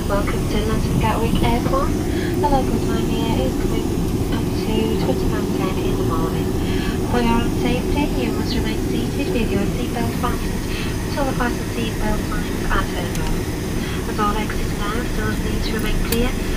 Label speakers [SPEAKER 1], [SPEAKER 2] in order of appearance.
[SPEAKER 1] Welcome to London Gatwick Airport. The local time here is coming up to 20 past 10 in the morning. For your own safety, you must remain seated with your seatbelt fastened until the fasten seatbelt signs are turned off. As all exit and doors need to remain clear,